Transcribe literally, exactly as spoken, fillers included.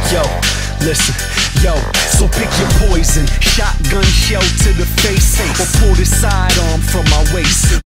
Yo, listen, yo, so pick your poison. Shotgun shell to the face, or pull the sidearm from my waist.